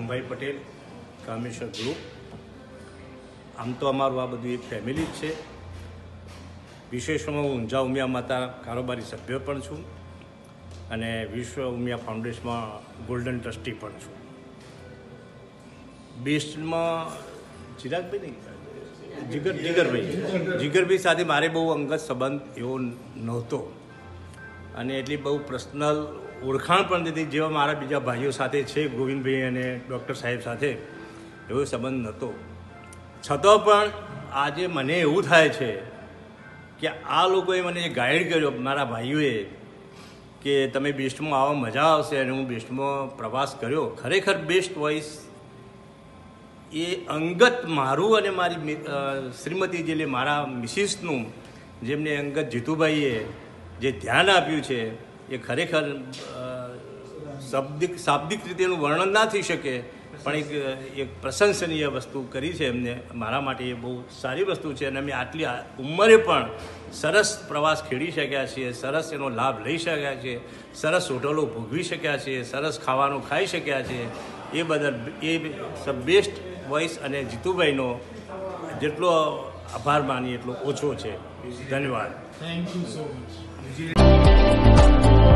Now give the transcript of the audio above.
Rambhai Patel, Kameshwar group. આમ તો અમારું આ બધું એક ફેમિલી જ છે. વિશેષમાં હું ઊંઝા ઉમિયા માતા કારોબારી સભ્ય પણ છું અને વિશ્વ ઉમિયા ફાઉન્ડેશનમાં ગોલ્ડન ટ્રસ્ટી પણ છું. બેસ્ટમાં જીગરભાઈ સાથે મારે બહુ અંગત સંબંધ એવો નહોતો અને એટલી બહુ પર્સનલ ઓળખાણ પણ નથી જેવા મારા બીજા ભાઈઓ સાથે છે, ગોવિંદભાઈ અને ડૉક્ટર સાહેબ સાથે એવો સંબંધ નહોતો. છતાં પણ આજે મને એવું થાય છે કે આ લોકોએ મને ગાઈડ કર્યો, મારા ભાઈઓએ, કે તમે બેસ્ટમાં આવો, મજા આવશે. અને હું બેસ્ટમાં પ્રવાસ કર્યો. ખરેખર બેસ્ટ વોઇસ એ અંગત મારું અને મારી શ્રીમતી જે મારા મિસિસનું, જેમને અંગત જીતુભાઈએ જે ધ્યાન આપ્યું છે એ ખરેખર શાબ્દિક રીતે એનું વર્ણન ના થઈ શકે, પણ એક પ્રશંસનીય વસ્તુ કરી છે એમને. મારા માટે એ બહુ સારી વસ્તુ છે અને અમે આટલી ઉંમરે પણ સરસ પ્રવાસ ખેડી શક્યા છીએ, સરસ એનો લાભ લઈ શક્યા છીએ, સરસ હોટલો ભોગવી શક્યા છીએ, સરસ ખાવાનું ખાઈ શક્યા છીએ. એ બદલ એ બેસ્ટ વોઇસ અને જીતુભાઈનો જેટલો આભાર માની એટલો ઓછો છે. ધન્યવાદ. Thank you so much.